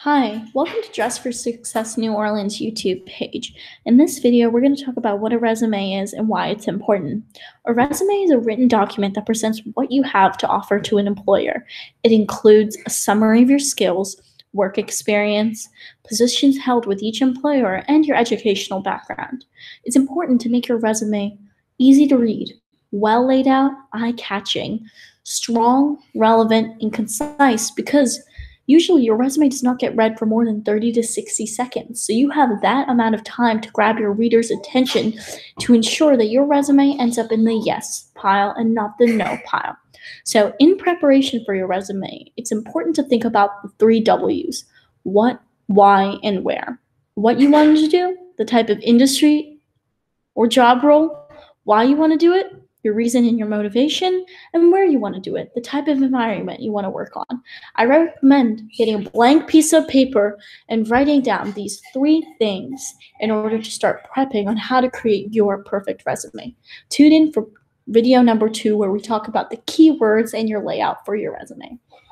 Hi, welcome to Dress for Success New Orleans YouTube page. In this video, we're going to talk about what a resume is and why it's important. A resume is a written document that presents what you have to offer to an employer. It includes a summary of your skills, work experience, positions held with each employer, and your educational background. It's important to make your resume easy to read, well laid out, eye-catching, strong, relevant, and concise because usually, your resume does not get read for more than 30 to 60 seconds, so you have that amount of time to grab your reader's attention to ensure that your resume ends up in the yes pile and not the no pile. So, in preparation for your resume, it's important to think about the three W's: what, why, and where. What you wanted to do, the type of industry or job role, why you want to do it, your reason and your motivation, and where you want to do it, the type of environment you want to work on. I recommend getting a blank piece of paper and writing down these three things in order to start prepping on how to create your perfect resume. Tune in for video number 2 where we talk about the keywords and your layout for your resume.